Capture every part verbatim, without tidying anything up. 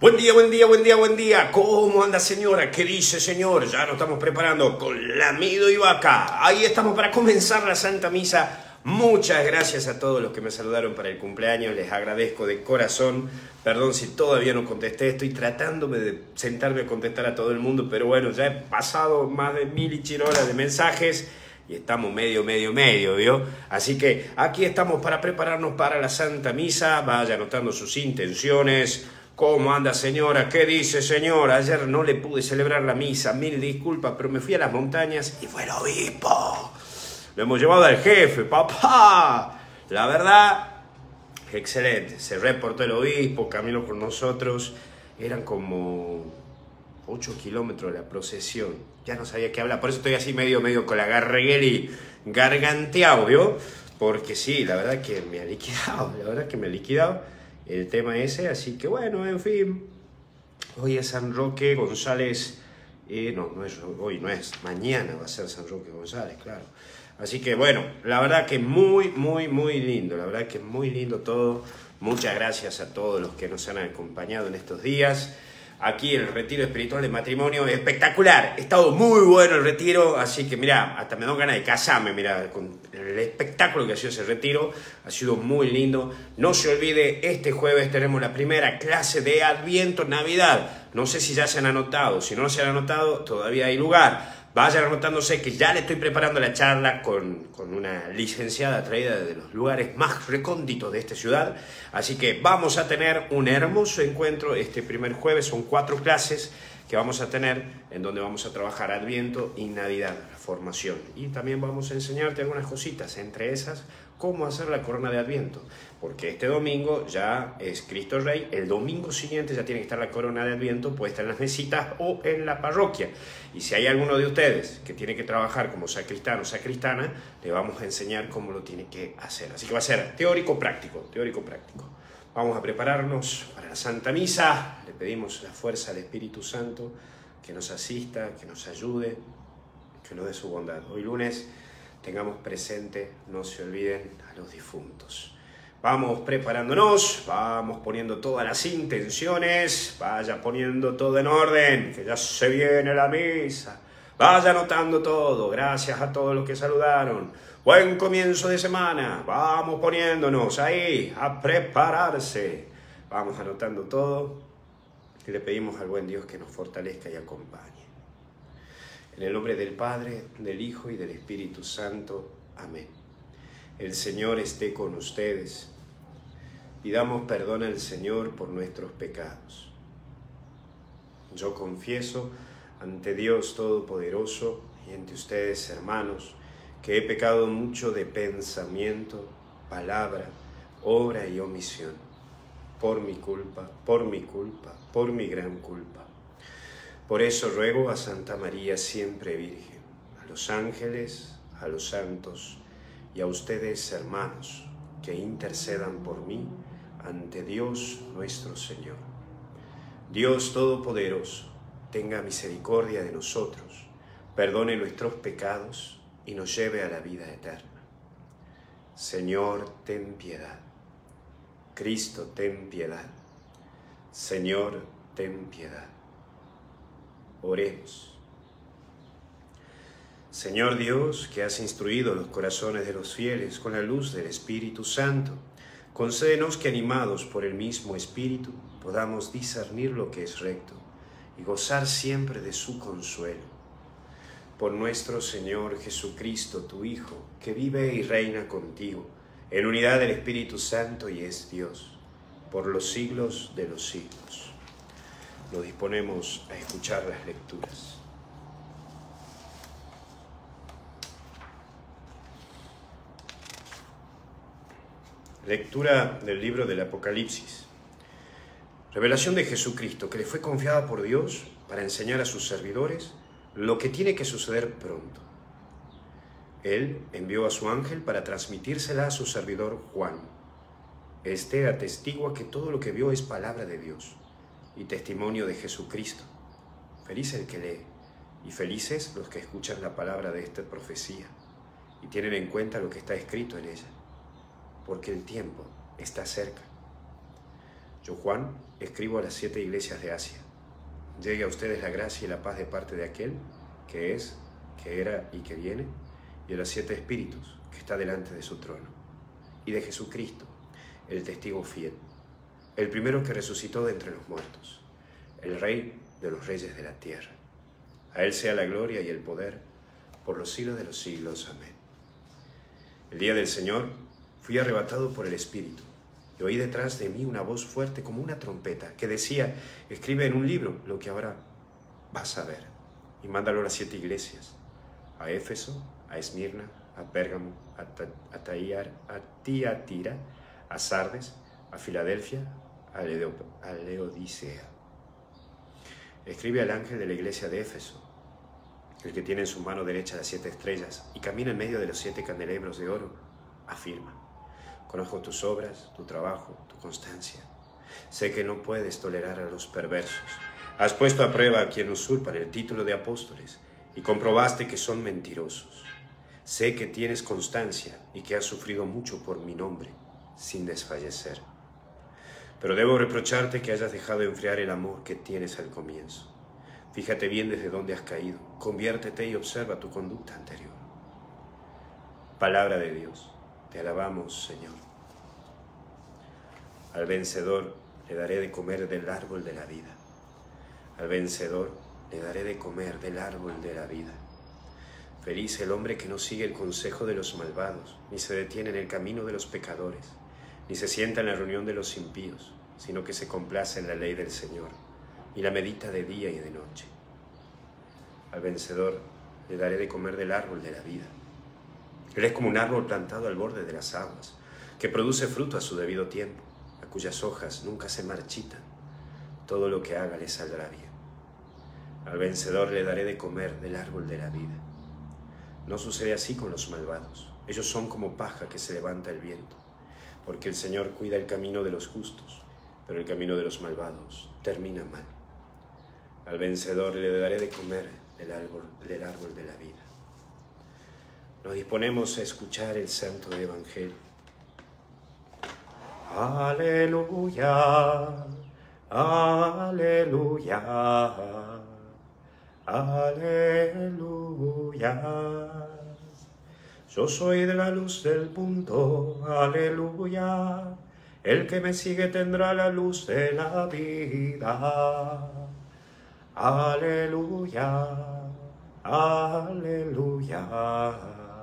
Buen día, buen día, buen día, buen día. ¿Cómo anda, señora? ¿Qué dice, señor? Ya nos estamos preparando con lamido y vaca. Ahí estamos para comenzar la Santa Misa. Muchas gracias a todos los que me saludaron para el cumpleaños. Les agradezco de corazón. Perdón si todavía no contesté. Estoy tratándome de sentarme a contestar a todo el mundo, pero bueno, ya he pasado más de mil y chirolas de mensajes y estamos medio, medio, medio, ¿vio? Así que aquí estamos para prepararnos para la Santa Misa. Vaya anotando sus intenciones. ¿Cómo anda, señora? ¿Qué dice, señora? Ayer no le pude celebrar la misa, mil disculpas, pero me fui a las montañas y fue el obispo. Lo hemos llevado al jefe, papá. La verdad, excelente. Se reportó el obispo, caminó con nosotros. Eran como ocho kilómetros la procesión. Ya no sabía qué hablar, por eso estoy así medio, medio con la garregueli garganteado, ¿vio? Porque sí, la verdad que me ha liquidado, la verdad que me ha liquidado el tema ese, así que bueno, en fin, hoy es San Roque González, eh, no, no es hoy, no es, mañana va a ser San Roque González, claro, así que bueno, la verdad que muy, muy, muy lindo, la verdad que muy lindo todo. Muchas gracias a todos los que nos han acompañado en estos días. Aquí el retiro espiritual de matrimonio, espectacular, ha estado muy bueno el retiro, así que mira, hasta me dan ganas de casarme, mira, con el espectáculo que ha sido ese retiro, ha sido muy lindo. No se olvide, este jueves tenemos la primera clase de Adviento Navidad, no sé si ya se han anotado, si no se han anotado todavía hay lugar. Vayan anotándose que ya le estoy preparando la charla con, con una licenciada traída de los lugares más recónditos de esta ciudad. Así que vamos a tener un hermoso encuentro este primer jueves. Son cuatro clases que vamos a tener en donde vamos a trabajar Adviento y Navidad, la formación. Y también vamos a enseñarte algunas cositas, entre esas, cómo hacer la corona de Adviento. Porque este domingo ya es Cristo Rey, el domingo siguiente ya tiene que estar la corona de Adviento puesta en las mesitas o en la parroquia. Y si hay alguno de ustedes que tiene que trabajar como sacristano o sacristana, le vamos a enseñar cómo lo tiene que hacer. Así que va a ser teórico-práctico, teórico-práctico. Vamos a prepararnos para la Santa Misa. Le pedimos la fuerza al Espíritu Santo que nos asista, que nos ayude, que nos dé su bondad. Hoy lunes tengamos presente, no se olviden, a los difuntos. Vamos preparándonos, vamos poniendo todas las intenciones, vaya poniendo todo en orden, que ya se viene la misa. Vaya anotando todo, gracias a todos los que saludaron. Buen comienzo de semana, vamos poniéndonos ahí a prepararse. Vamos anotando todo y le pedimos al buen Dios que nos fortalezca y acompañe. En el nombre del Padre, del Hijo y del Espíritu Santo. Amén. El Señor esté con ustedes. Pidamos perdón al Señor por nuestros pecados. Yo confieso ante Dios Todopoderoso y ante ustedes, hermanos, que he pecado mucho de pensamiento, palabra, obra y omisión. Por mi culpa, por mi culpa, por mi gran culpa. Por eso ruego a Santa María siempre Virgen, a los ángeles, a los santos y a ustedes, hermanos, que intercedan por mí ante Dios nuestro Señor. Dios Todopoderoso, tenga misericordia de nosotros, perdone nuestros pecados y nos lleve a la vida eterna. Señor, ten piedad. Cristo, ten piedad. Señor, ten piedad. Oremos. Señor Dios, que has instruido los corazones de los fieles con la luz del Espíritu Santo, concédenos que, animados por el mismo Espíritu, podamos discernir lo que es recto y gozar siempre de su consuelo. Por nuestro Señor Jesucristo, tu Hijo, que vive y reina contigo, en unidad del Espíritu Santo y es Dios, por los siglos de los siglos. Nos disponemos a escuchar las lecturas. Lectura del libro del Apocalipsis. Revelación de Jesucristo, que le fue confiada por Dios para enseñar a sus servidores lo que tiene que suceder pronto. Él envió a su ángel para transmitírsela a su servidor Juan. Este atestigua que todo lo que vio es palabra de Dios y testimonio de Jesucristo. Feliz el que lee y felices los que escuchan la palabra de esta profecía y tienen en cuenta lo que está escrito en ella, porque el tiempo está cerca. Yo, Juan, escribo a las siete iglesias de Asia. Llegue a ustedes la gracia y la paz de parte de aquel que es, que era y que viene, y de los siete espíritus que está delante de su trono, y de Jesucristo, el testigo fiel, el primero que resucitó de entre los muertos, el Rey de los reyes de la tierra. A Él sea la gloria y el poder por los siglos de los siglos. Amén. El día del Señor fui arrebatado por el Espíritu, y oí detrás de mí una voz fuerte como una trompeta, que decía: escribe en un libro lo que ahora vas a ver, y mándalo a las siete iglesias, a Éfeso, a Esmirna, a Pérgamo, a, Ta a, Taiar, a Tiatira, a Sardes, a Filadelfia, a, Leo a Leodicea. Escribe al ángel de la iglesia de Éfeso, el que tiene en su mano derecha las siete estrellas y camina en medio de los siete candelabros de oro, afirma: conozco tus obras, tu trabajo, tu constancia. Sé que no puedes tolerar a los perversos. Has puesto a prueba a quien usurpan el título de apóstoles y comprobaste que son mentirosos. Sé que tienes constancia y que has sufrido mucho por mi nombre, sin desfallecer. Pero debo reprocharte que hayas dejado enfriar el amor que tienes al comienzo. Fíjate bien desde dónde has caído, conviértete y observa tu conducta anterior. Palabra de Dios, te alabamos, Señor. Al vencedor le daré de comer del árbol de la vida. Al vencedor le daré de comer del árbol de la vida. Feliz el hombre que no sigue el consejo de los malvados, ni se detiene en el camino de los pecadores, ni se sienta en la reunión de los impíos, sino que se complace en la ley del Señor y la medita de día y de noche. Al vencedor le daré de comer del árbol de la vida. Él es como un árbol plantado al borde de las aguas, que produce fruto a su debido tiempo, a cuyas hojas nunca se marchitan. Todo lo que haga le saldrá bien. Al vencedor le daré de comer del árbol de la vida. No sucede así con los malvados. Ellos son como paja que se levanta el viento, porque el Señor cuida el camino de los justos, pero el camino de los malvados termina mal. Al vencedor le daré de comer del árbol, del árbol de la vida. Nos disponemos a escuchar el Santo Evangelio. Aleluya, aleluya, aleluya. Yo soy de la luz del mundo, aleluya. El que me sigue tendrá la luz de la vida. Aleluya, aleluya,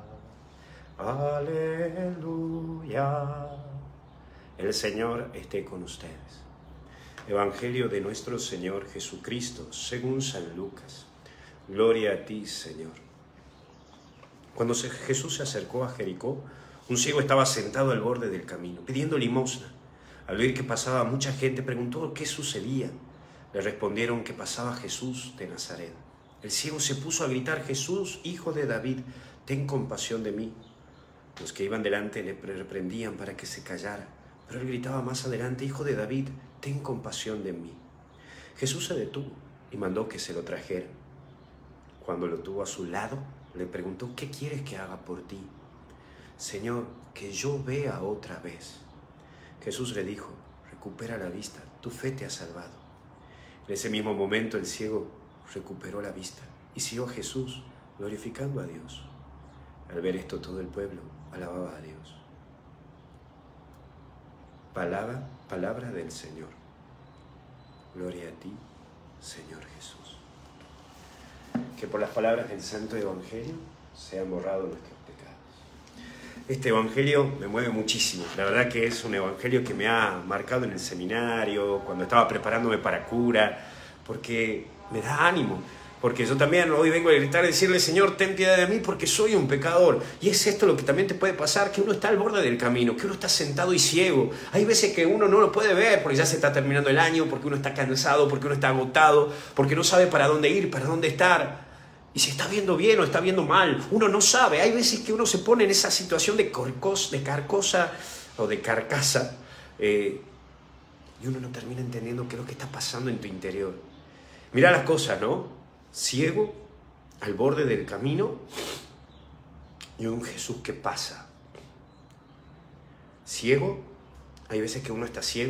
aleluya. El Señor esté con ustedes. Evangelio de nuestro Señor Jesucristo, según San Lucas. Gloria a ti, Señor. Cuando Jesús se acercó a Jericó, un ciego estaba sentado al borde del camino, pidiendo limosna. Al oír que pasaba mucha gente, preguntó qué sucedía. Le respondieron que pasaba Jesús de Nazaret. El ciego se puso a gritar: Jesús, hijo de David, ten compasión de mí. Los que iban delante le reprendían para que se callara, pero él gritaba más adelante: Hijo de David, ten compasión de mí. Jesús se detuvo y mandó que se lo trajeran. Cuando lo tuvo a su lado, le preguntó: ¿qué quieres que haga por ti? Señor, que yo vea otra vez. Jesús le dijo: recupera la vista, tu fe te ha salvado. En ese mismo momento el ciego recuperó la vista y siguió a Jesús, glorificando a Dios. Al ver esto, todo el pueblo alababa a Dios. Palabra, palabra del Señor. Gloria a ti, Señor Jesús. Que por las palabras del Santo Evangelio sean borrados nuestros pecados. Este Evangelio me mueve muchísimo. La verdad que es un Evangelio que me ha marcado en el seminario, cuando estaba preparándome para cura, porque me da ánimo. Porque yo también hoy vengo a gritar y decirle: Señor, ten piedad de mí porque soy un pecador. Y es esto lo que también te puede pasar, que uno está al borde del camino, que uno está sentado y ciego. Hay veces que uno no lo puede ver porque ya se está terminando el año, porque uno está cansado, porque uno está agotado, porque no sabe para dónde ir, para dónde estar. Y si está viendo bien o está viendo mal, uno no sabe. Hay veces que uno se pone en esa situación de, corcos, de carcosa o de carcasa eh, y uno no termina entendiendo qué es lo que está pasando en tu interior. Mira las cosas, ¿no? Ciego, al borde del camino, y un Jesús que pasa. Ciego, hay veces que uno está ciego, que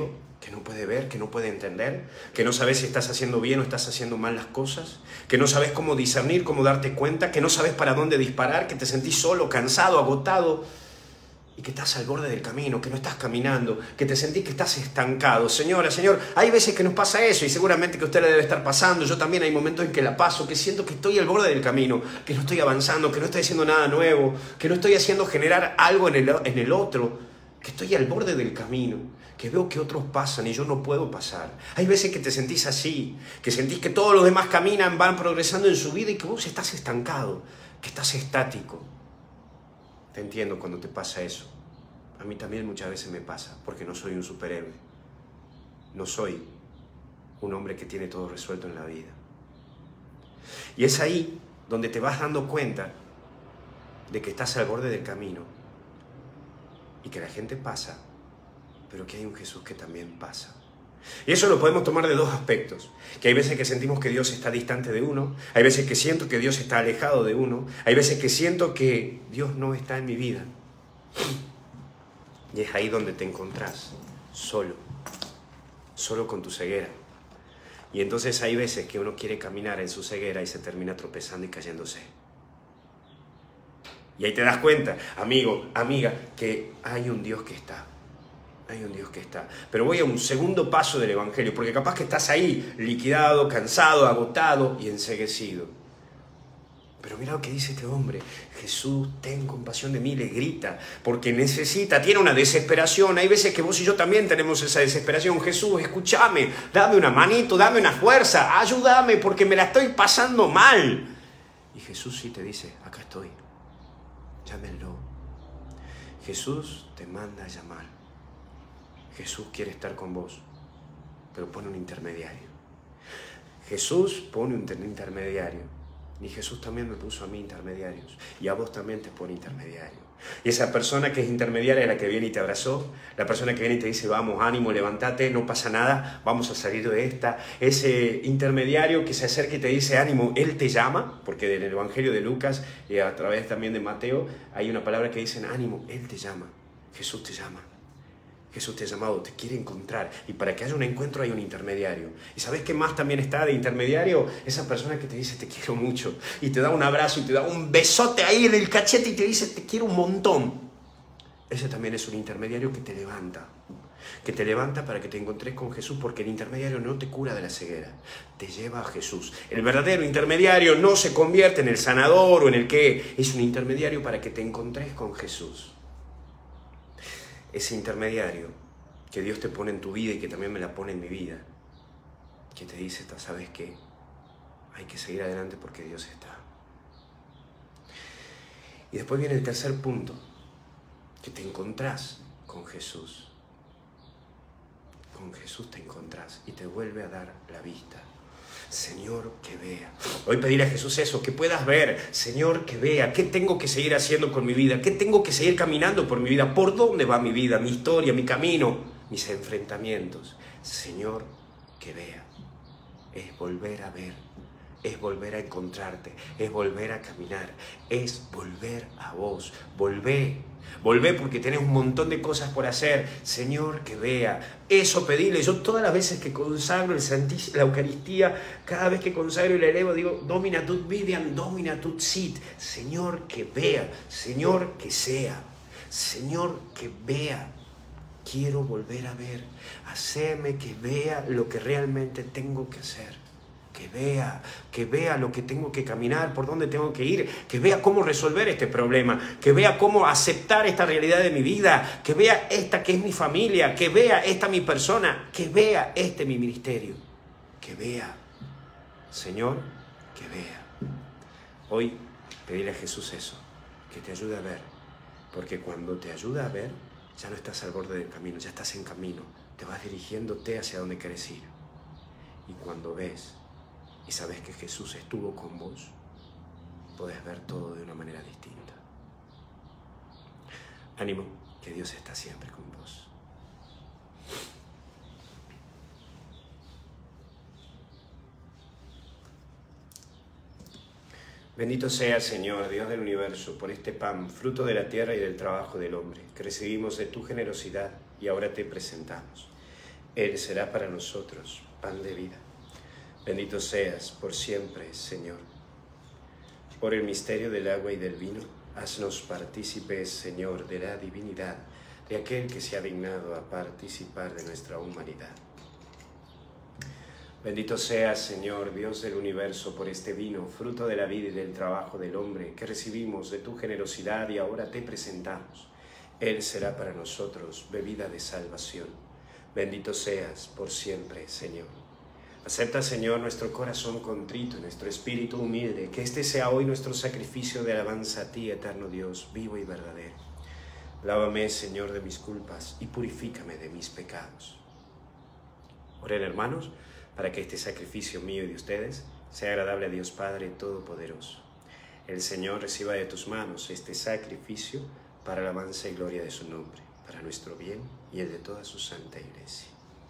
que no puede ver, que no puede entender, que no sabes si estás haciendo bien o estás haciendo mal las cosas, que no sabes cómo discernir, cómo darte cuenta, que no sabes para dónde disparar, que te sentís solo, cansado, agotado y que estás al borde del camino, que no estás caminando, que te sentís que estás estancado. Señora, Señor, hay veces que nos pasa eso y seguramente que a usted le debe estar pasando. Yo también hay momentos en que la paso, que siento que estoy al borde del camino, que no estoy avanzando, que no estoy haciendo nada nuevo, que no estoy haciendo generar algo en el, en el otro, que estoy al borde del camino, que veo que otros pasan y yo no puedo pasar. Hay veces que te sentís así, que sentís que todos los demás caminan, van progresando en su vida y que vos estás estancado, que estás estático. Te entiendo cuando te pasa eso. A mí también muchas veces me pasa, porque no soy un superhéroe. No soy un hombre que tiene todo resuelto en la vida. Y es ahí donde te vas dando cuenta de que estás al borde del camino y que la gente pasa, pero que hay un Jesús que también pasa. Y eso lo podemos tomar de dos aspectos, que hay veces que sentimos que Dios está distante de uno, hay veces que siento que Dios está alejado de uno, hay veces que siento que Dios no está en mi vida. Y es ahí donde te encontrás, solo, solo con tu ceguera. Y entonces hay veces que uno quiere caminar en su ceguera y se termina tropezando y cayéndose. Y ahí te das cuenta, amigo, amiga, que hay un Dios que está. Hay un Dios que está. Pero voy a un segundo paso del Evangelio, porque capaz que estás ahí, liquidado, cansado, agotado y enceguecido. Pero mira lo que dice este hombre. Jesús, ten compasión de mí, le grita, porque necesita, tiene una desesperación. Hay veces que vos y yo también tenemos esa desesperación. Jesús, escúchame, dame una manito, dame una fuerza, ayúdame, porque me la estoy pasando mal. Y Jesús sí te dice, acá estoy, llámenlo. Jesús te manda a llamar. Jesús quiere estar con vos, pero pone un intermediario. Jesús pone un intermediario. Y Jesús también me puso a mí intermediarios. Y a vos también te pone intermediario. Y esa persona que es intermediaria es la que viene y te abrazó. La persona que viene y te dice, vamos, ánimo, levántate, no pasa nada, vamos a salir de esta. Ese intermediario que se acerca y te dice, ánimo, Él te llama. Porque en el Evangelio de Lucas y a través también de Mateo hay una palabra que dice, ánimo, Él te llama. Jesús te llama. Jesús te ha llamado, te quiere encontrar. Y para que haya un encuentro hay un intermediario. ¿Y sabes qué más también está de intermediario? Esa persona que te dice, te quiero mucho. Y te da un abrazo y te da un besote ahí en el cachete y te dice, te quiero un montón. Ese también es un intermediario que te levanta. Que te levanta para que te encontres con Jesús, porque el intermediario no te cura de la ceguera. Te lleva a Jesús. El verdadero intermediario no se convierte en el sanador o en el que es un intermediario para que te encontres con Jesús. Ese intermediario que Dios te pone en tu vida y que también me la pone en mi vida, que te dice, ¿sabes qué? Hay que seguir adelante porque Dios está. Y después viene el tercer punto, que te encontrás con Jesús. Con Jesús te encontrás y te vuelve a dar la vista. Señor, que vea. Hoy pedirle a Jesús eso, que puedas ver. Señor, que vea. ¿Qué tengo que seguir haciendo con mi vida? ¿Qué tengo que seguir caminando por mi vida? ¿Por dónde va mi vida, mi historia, mi camino, mis enfrentamientos? Señor, que vea. Es volver a ver. Es volver a encontrarte. Es volver a caminar. Es volver a vos. Volvé. Volvé porque tenés un montón de cosas por hacer. Señor, que vea. Eso pedirle. Yo todas las veces que consagro el Santísimo, la Eucaristía, cada vez que consagro y la elevo, digo, Domina tut vidiam, Domina tut sit. Señor, que vea. Señor, que sea. Señor, que vea. Quiero volver a ver. Haceme que vea lo que realmente tengo que hacer. Que vea, que vea lo que tengo que caminar, por dónde tengo que ir, que vea cómo resolver este problema, que vea cómo aceptar esta realidad de mi vida, que vea esta que es mi familia, que vea esta mi persona, que vea este mi ministerio, que vea, Señor, que vea. Hoy pedirle a Jesús eso, que te ayude a ver, porque cuando te ayuda a ver, ya no estás al borde del camino, ya estás en camino, te vas dirigiéndote hacia donde quieres ir. Y cuando ves y sabes que Jesús estuvo con vos, podés ver todo de una manera distinta. Ánimo, que Dios está siempre con vos. Bendito sea, Señor, Dios del universo, por este pan, fruto de la tierra y del trabajo del hombre, que recibimos de tu generosidad y ahora te presentamos. Él será para nosotros pan de vida. Bendito seas por siempre, Señor. Por el misterio del agua y del vino, haznos partícipes, Señor, de la divinidad de aquel que se ha dignado a participar de nuestra humanidad. Bendito seas, Señor, Dios del universo, por este vino, fruto de la vida y del trabajo del hombre, que recibimos de tu generosidad y ahora te presentamos. Él será para nosotros bebida de salvación. Bendito seas por siempre, Señor. Acepta, Señor, nuestro corazón contrito y nuestro espíritu humilde, que este sea hoy nuestro sacrificio de alabanza a ti, eterno Dios, vivo y verdadero. Lávame, Señor, de mis culpas y purifícame de mis pecados. Oren, hermanos, para que este sacrificio mío y de ustedes sea agradable a Dios Padre Todopoderoso. El Señor reciba de tus manos este sacrificio para alabanza y gloria de su nombre, para nuestro bien y el de toda su santa Iglesia.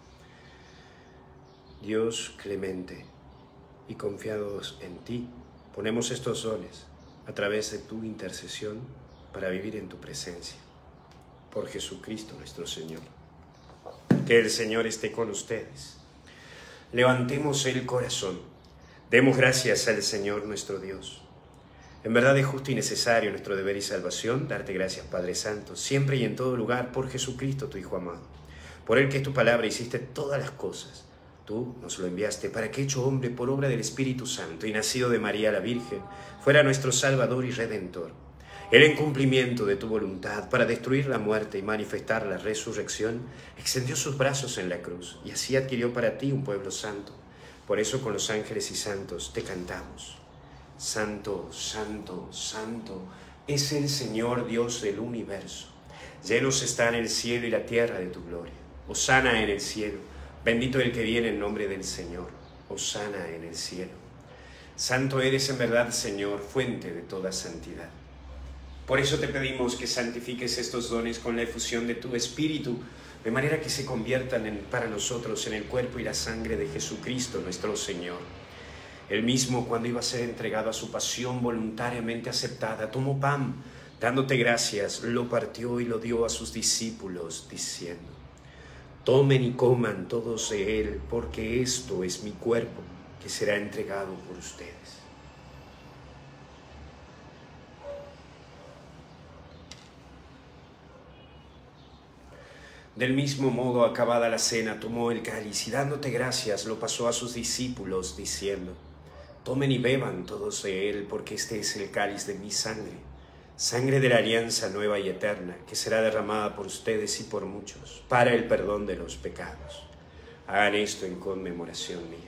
Dios clemente y confiados en ti, ponemos estos dones a través de tu intercesión para vivir en tu presencia. Por Jesucristo nuestro Señor. Que el Señor esté con ustedes. Levantemos el corazón. Demos gracias al Señor nuestro Dios. En verdad es justo y necesario nuestro deber y salvación darte gracias, Padre Santo, siempre y en todo lugar, por Jesucristo, tu Hijo amado. Por Él que es tu palabra hiciste todas las cosas. Tú nos lo enviaste para que, hecho hombre por obra del Espíritu Santo y nacido de María la Virgen, fuera nuestro Salvador y Redentor. Él, en cumplimiento de tu voluntad, para destruir la muerte y manifestar la resurrección, extendió sus brazos en la cruz y así adquirió para ti un pueblo santo. Por eso con los ángeles y santos te cantamos. Santo, santo, santo es el Señor Dios del universo. Llenos están el cielo y la tierra de tu gloria. Hosana en el cielo. Bendito el que viene en nombre del Señor. Hosana en el cielo. Santo eres en verdad, Señor, fuente de toda santidad. Por eso te pedimos que santifiques estos dones con la efusión de tu Espíritu, de manera que se conviertan en, para nosotros en el cuerpo y la sangre de Jesucristo nuestro Señor. Él mismo, cuando iba a ser entregado a su pasión voluntariamente aceptada, tomó pan, dándote gracias, lo partió y lo dio a sus discípulos, diciendo: tomen y coman todos de él, porque esto es mi cuerpo, que será entregado por ustedes. Del mismo modo, acabada la cena, tomó el cáliz y dándote gracias, lo pasó a sus discípulos, diciendo: tomen y beban todos de él, porque este es el cáliz de mi sangre, sangre de la alianza nueva y eterna, que será derramada por ustedes y por muchos, para el perdón de los pecados. Hagan esto en conmemoración mía.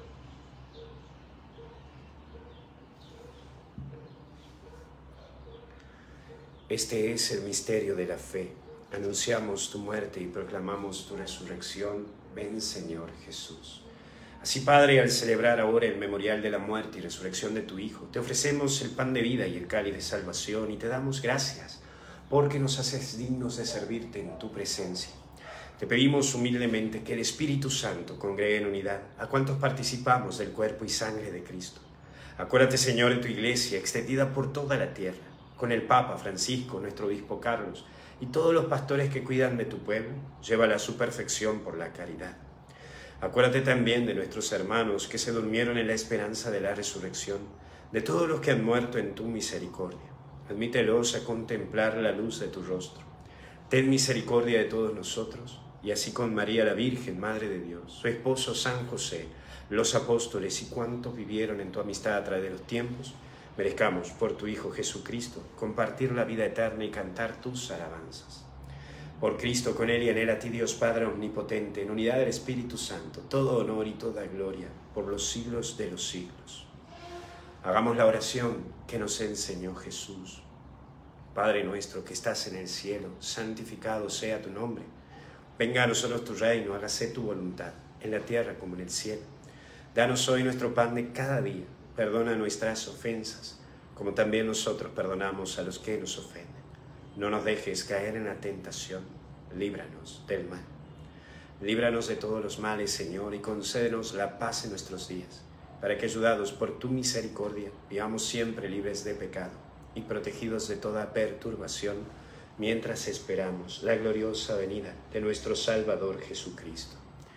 Este es el misterio de la fe. Anunciamos tu muerte y proclamamos tu resurrección. Ven, Señor Jesús. Así, Padre, al celebrar ahora el memorial de la muerte y resurrección de tu Hijo, te ofrecemos el pan de vida y el cáliz de salvación y te damos gracias porque nos haces dignos de servirte en tu presencia. Te pedimos humildemente que el Espíritu Santo congregue en unidad a cuantos participamos del cuerpo y sangre de Cristo. Acuérdate, Señor, de tu Iglesia extendida por toda la tierra, con el Papa Francisco, nuestro obispo Carlos, y todos los pastores que cuidan de tu pueblo. Llévala a su perfección por la caridad. Acuérdate también de nuestros hermanos que se durmieron en la esperanza de la resurrección, de todos los que han muerto en tu misericordia. Admítelos a contemplar la luz de tu rostro. Ten misericordia de todos nosotros, y así con María la Virgen, Madre de Dios, su esposo San José, los apóstoles y cuantos vivieron en tu amistad a través de los tiempos, merezcamos por tu Hijo Jesucristo compartir la vida eterna y cantar tus alabanzas. Por Cristo, con Él y en Él, a ti Dios Padre Omnipotente, en unidad del Espíritu Santo, todo honor y toda gloria por los siglos de los siglos. Hagamos la oración que nos enseñó Jesús. Padre nuestro que estás en el cielo, santificado sea tu nombre. Venga a nosotros tu reino, hágase tu voluntad, en la tierra como en el cielo. Danos hoy nuestro pan de cada día. Perdona nuestras ofensas, como también nosotros perdonamos a los que nos ofenden. No nos dejes caer en la tentación, líbranos del mal. Líbranos de todos los males, Señor, y concédenos la paz en nuestros días, para que, ayudados por tu misericordia, vivamos siempre libres de pecado y protegidos de toda perturbación, mientras esperamos la gloriosa venida de nuestro Salvador Jesucristo.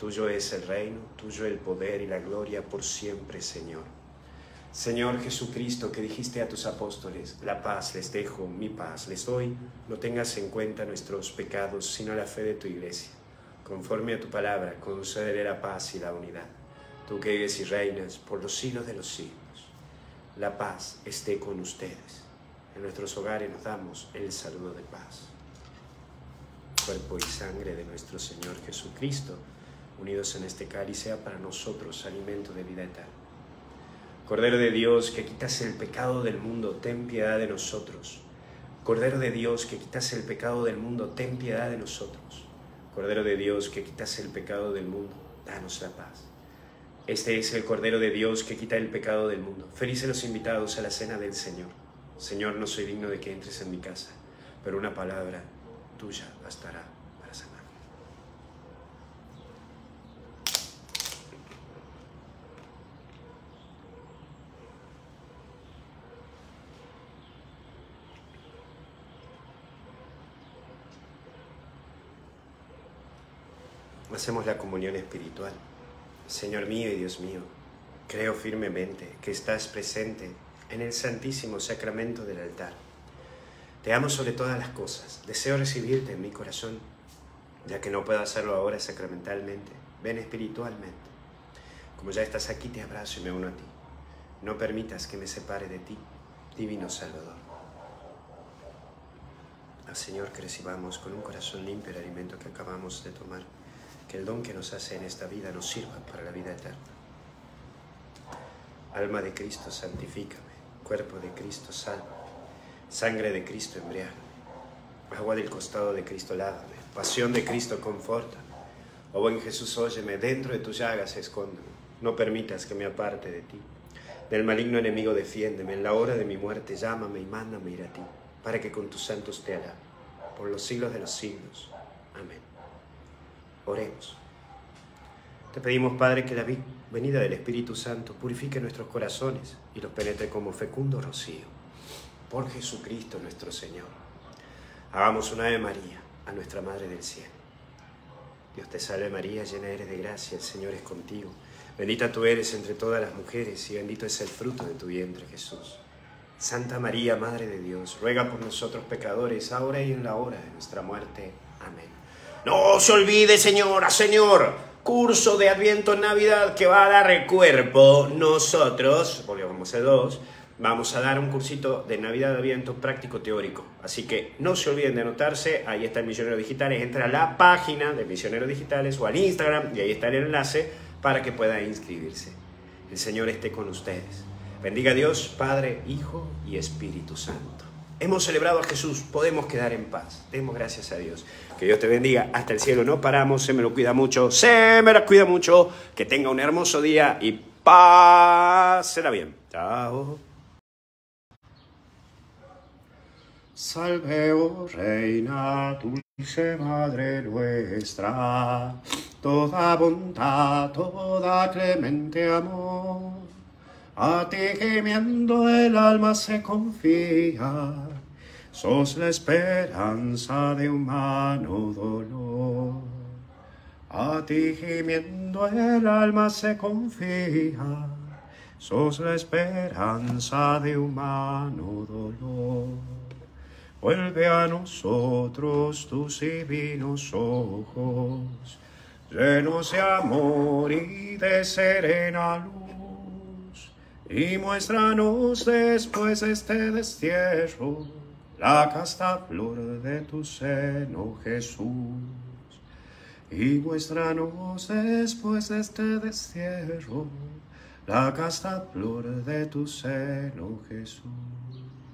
Tuyo es el reino, tuyo el poder y la gloria por siempre, Señor. Señor Jesucristo, que dijiste a tus apóstoles, la paz les dejo, mi paz les doy, no tengas en cuenta nuestros pecados, sino la fe de tu iglesia. Conforme a tu palabra, concederé la paz y la unidad. Tú que vives y reinas por los siglos de los siglos. La paz esté con ustedes. En nuestros hogares nos damos el saludo de paz. Cuerpo y sangre de nuestro Señor Jesucristo, unidos en este cáliz, sea para nosotros alimento de vida eterna. Cordero de Dios, que quitas el pecado del mundo, ten piedad de nosotros. Cordero de Dios, que quitas el pecado del mundo, ten piedad de nosotros. Cordero de Dios, que quitas el pecado del mundo, danos la paz. Este es el Cordero de Dios que quita el pecado del mundo. Felices los invitados a la cena del Señor. Señor, no soy digno de que entres en mi casa, pero una palabra tuya bastará para sanar. Hacemos la comunión espiritual. Señor mío y Dios mío, creo firmemente que estás presente en el santísimo sacramento del altar. Te amo sobre todas las cosas. Deseo recibirte en mi corazón, ya que no puedo hacerlo ahora sacramentalmente. Ven espiritualmente. Como ya estás aquí, te abrazo y me uno a ti. No permitas que me separe de ti, divino Salvador. Al Señor que recibamos con un corazón limpio el alimento que acabamos de tomar. Que el don que nos hace en esta vida nos sirva para la vida eterna. Alma de Cristo, santifícame. Cuerpo de Cristo, sálvame. Sangre de Cristo, embriágame. Agua del costado de Cristo, lávame. Pasión de Cristo, confórtame. Oh buen Jesús, óyeme, dentro de tus llagas escóndeme. No permitas que me aparte de ti. Del maligno enemigo defiéndeme. En la hora de mi muerte llámame y mándame ir a ti, para que con tus santos te alabe. Por los siglos de los siglos. Amén. Oremos. Te pedimos, Padre, que la venida del Espíritu Santo purifique nuestros corazones y los penetre como fecundo rocío. Por Jesucristo nuestro Señor. Hagamos una Ave María a nuestra Madre del Cielo. Dios te salve María, llena eres de gracia, el Señor es contigo. Bendita tú eres entre todas las mujeres y bendito es el fruto de tu vientre, Jesús. Santa María, Madre de Dios, ruega por nosotros pecadores, ahora y en la hora de nuestra muerte. Amén. No se olvide, señora, señor, curso de Adviento en Navidad que va a dar el cuerpo. Nosotros, porque vamos a ser dos, vamos a dar un cursito de Navidad de Adviento práctico teórico. Así que no se olviden de anotarse, ahí está el Misionero Digitales, entra a la página de Misioneros Digitales o al Instagram y ahí está el enlace para que puedan inscribirse. El Señor esté con ustedes. Bendiga a Dios, Padre, Hijo y Espíritu Santo. Hemos celebrado a Jesús, podemos quedar en paz. Demos gracias a Dios. Que Dios te bendiga. Hasta el cielo no paramos, se me lo cuida mucho, se me la cuida mucho. Que tenga un hermoso día y pásela bien. Chao. Salve, oh Reina, dulce Madre nuestra, toda bondad, toda clemente amor. A ti gimiendo el alma se confía, sos la esperanza de humano dolor. A ti gimiendo el alma se confía, sos la esperanza de humano dolor. Vuelve a nosotros tus divinos ojos, llenos de amor y de serena luz, y muéstranos después de este destierro la casta flor de tu seno, Jesús. Y muéstranos después de este destierro la casta flor de tu seno, Jesús.